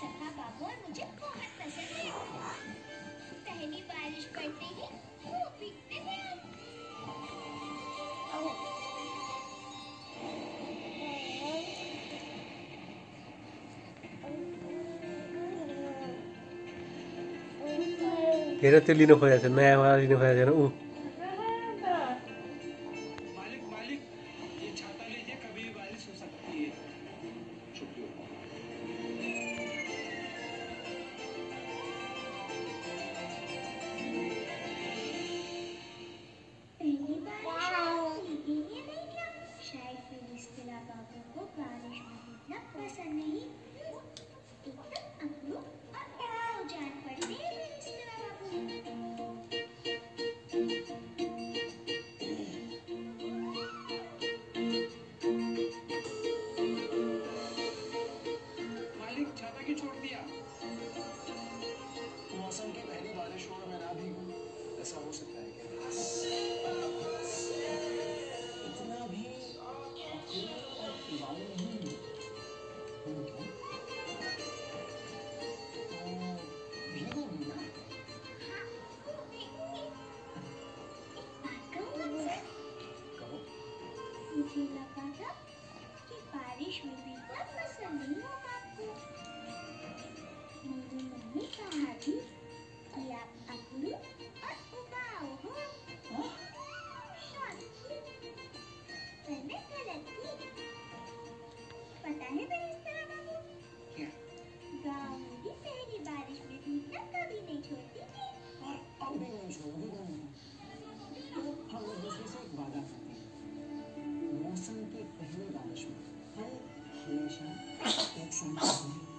सखा बाबू और मुझे बहुत पसंद है। पहली बारिश पड़ते ही खूब भीगते थे हम। हेर त्यो लिनु खोजेको छ, नयाँ वाला लिनु खोजेको छैन ऊ। मालिक मालिक ये छाता लीजिए, कभी भी बारिश हो सकती है। पहली बारिश ये नहीं क्या? शायद फिलिस्तीना बाबू को बारिश में भीगना पसंद नहीं। एकदम अकड़ू और उड़ाऊ जान पड़ते हैं फिलिस्तीना बाबू। मालिक छाता क्यों छोड़ दिया? मौसम की पहली बारिश हो और मैं ना भीगूं, ऐसा हो सकता है क्या? इतना भी अकेला और उड़ाऊ नहीं हूं। क्यों? भीगूंगी ना। हाँ, खूब भीगूंगी। एक बात कहूँ आपसे? कहो। मुझे लगा था कि बारिश में भीगना पसंद नहीं होगा आपको। मेरी मम्मी कहा थी कि आप अकड़ू और उबाऊ हो। मैंने गलत थी। पता है फिलिस्तीना बाबू, क्या? गाँव में भी पहली बारिश में भीगना कभी नहीं छोड़ती थी। और अब भी नहीं छोड़ूंगी। तो हम एक दूसरे से एक वादा करते हैं, मौसम की पहली बारिश में हम हमेशा एक साथ रहेंगे।